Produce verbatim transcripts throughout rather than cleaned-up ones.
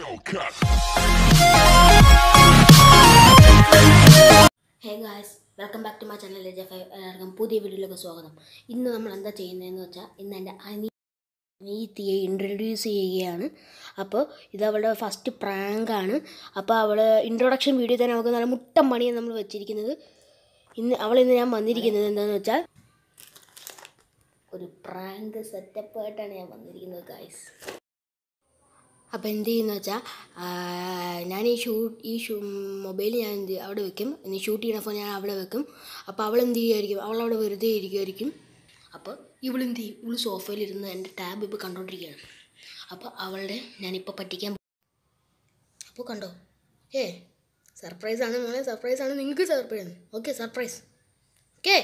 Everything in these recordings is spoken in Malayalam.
Hey guys, welcome back to my channel. എല്ലാവർക്കും പുതിയ വീഡിയോയിലേക്ക് സ്വാഗതം. ഇന്ന് നമ്മൾ എന്താ ചെയ്യുന്നതെന്ന് വെച്ചാൽ ഇന്ന് എൻ്റെ അനിയത്തിയെ ഇൻട്രൊഡ്യൂസ് ചെയ്യുകയാണ്. അപ്പോൾ ഇത് അവളുടെ ഫസ്റ്റ് പ്രാങ്കാണ്. അപ്പോൾ അവൾ ഇൻട്രൊഡക്ഷൻ വീഡിയോ തന്നെ നമുക്ക് നല്ല മുട്ടം പണിയാണ് നമ്മൾ വെച്ചിരിക്കുന്നത്. ഇന്ന് അവൾ ഇന്ന് ഞാൻ വന്നിരിക്കുന്നത് എന്താണെന്ന് വെച്ചാൽ ഒരു പ്രാങ്ക് സെറ്റപ്പ് ആയിട്ടാണ് ഞാൻ വന്നിരിക്കുന്നത് ഗൈസ്. അപ്പോൾ എന്ത് ചെയ്യുന്നത് വെച്ചാൽ ഞാൻ ഈ ഷൂട്ട് ഈ ഷൂ മൊബൈൽ ഞാൻ എന്ത് അവിടെ വെക്കും, ഇനി ഷൂട്ട് ചെയ്യുന്ന ഫോൺ ഞാൻ അവിടെ വെക്കും. അപ്പോൾ അവൾ എന്ത് ചെയ്യുമായിരിക്കും, അവളവിടെ വെറുതെ ഇരിക്കുമായിരിക്കും. അപ്പോൾ ഇവളെന്ത് ചെയ്യും, ഇവൾ സോഫയിലിരുന്ന് എൻ്റെ ടാബ് ഇപ്പോൾ കണ്ടുകൊണ്ടിരിക്കുകയാണ്. അപ്പോൾ അവളുടെ ഞാനിപ്പോൾ പറ്റിക്കാൻ അപ്പോൾ കണ്ടോ, ഏ സർപ്രൈസാണ് മോളെ, സർപ്രൈസാണ്, നിങ്ങൾക്ക് സർപ്രൈസ്. Okay surprise. ഓക്കെ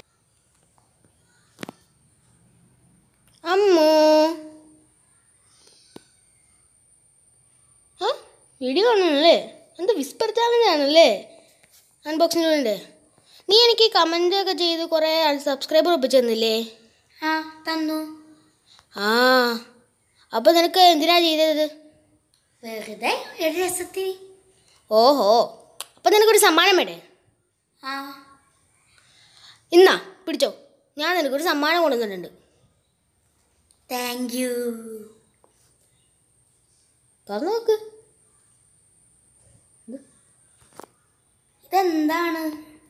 അമ്മോ വീഡിയോ കാണണല്ലേ, എന്താ വിസ്പർ ചാനലാണല്ലേ അൺബോക്സിംഗ് വേണ്ടേ? നീ എനിക്ക് കമൻ്റ് ഒക്കെ ചെയ്ത് കുറേ സബ്സ്ക്രൈബർ ഒപ്പിച്ചു തന്നില്ലേ? ആ തന്നു. ആ അപ്പോൾ നിനക്ക് എന്തിനാ ചെയ്തത്? വെറുതെ ഒരു രസത്തിന്. ഓഹോ, അപ്പോൾ നിനക്കൊരു സമ്മാനം വേണ്ടേ? ആ ഇന്നാ പിടിച്ചോ, ഞാൻ നിനക്കൊരു സമ്മാനം കൊണ്ടുവന്നിട്ടുണ്ട്. Thank you. തുറന്നു നോക്ക്, ഇതെന്താണ്?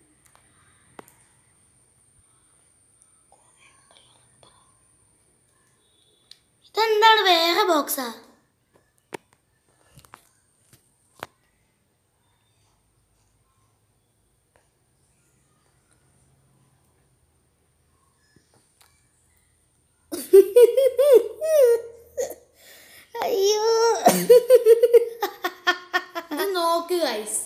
ഇതെന്താണ്, വേറെ ബോക്സാ? അയ്യോ ഇത് നോക്ക് ഗൈസ്,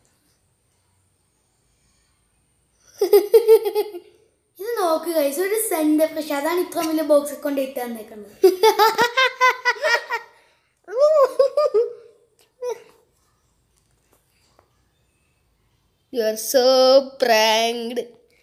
ഇത് നോക്ക് ഗൈസ്, ഒരു സെന്റ് പക്ഷെ അതാണ് ഇത്ര വലിയ ബോക്സ് കൊണ്ട് ഇട്ട് തന്നേക്കുന്നത്. You are so pranked.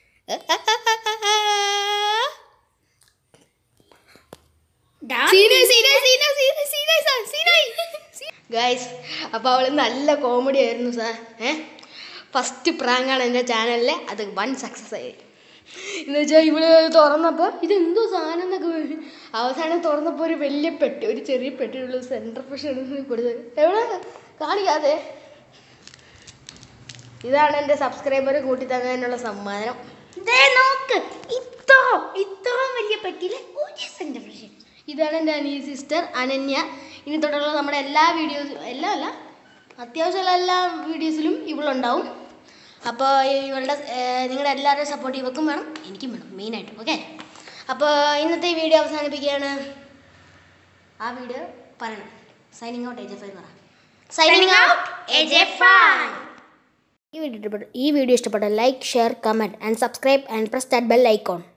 Guys അപ്പോൾ അവൾ നല്ല കോമഡി ആയിരുന്നു സാർ. ഏ ഫസ്റ്റ് പ്രാങ്കാണ് എൻ്റെ ചാനലിൽ, അത് വൺ സക്സസ് ആയി. എന്ന് വെച്ചാൽ ഇവള് തുറന്നപ്പോൾ ഇതെന്തോ സാധനം എന്നൊക്കെ, അവസാനം തുറന്നപ്പോൾ ഒരു വലിയ പെട്ടി, ഒരു ചെറിയ പെട്ടിയുള്ള സെൻറ്റർ ഫ്രഷ് കൊടുത്തത്. എവിടെ കാണിക്കാതെ, ഇതാണ് എൻ്റെ സബ്സ്ക്രൈബർ കൂട്ടി തന്നതിനുള്ള സമ്മാനം. നോക്ക്, ഇത്രോ ഇത്രയും വലിയ പെട്ടിയിൽ ഒരു സെൻറ്റർ ഫ്രഷ്. ഇതാണ് എൻ്റെ അനിയ സിസ്റ്റർ അനന്യ. ഇനി തൊട്ടുള്ള നമ്മുടെ എല്ലാ വീഡിയോസും, എല്ലാം അല്ല അത്യാവശ്യമുള്ള എല്ലാ വീഡിയോസിലും ഇവളുണ്ടാവും. അപ്പോൾ ഇവളുടെ നിങ്ങളുടെ എല്ലാവരുടെയും സപ്പോർട്ട് ഇവക്കും വേണം, എനിക്കും വേണം മെയിനായിട്ട്. ഓക്കെ, അപ്പോൾ ഇന്നത്തെ ഈ വീഡിയോ അവസാനിപ്പിക്കുകയാണ്. ആ വീഡിയോ പറയണം. Signing out A J five എന്ന് പറ. Signing out A J five. ഈ വീഡിയോ ഇഷ്ടപ്പെട്ടു ഈ വീഡിയോ ഇഷ്ടപ്പെട്ട like, share, comment and subscribe and press that bell icon.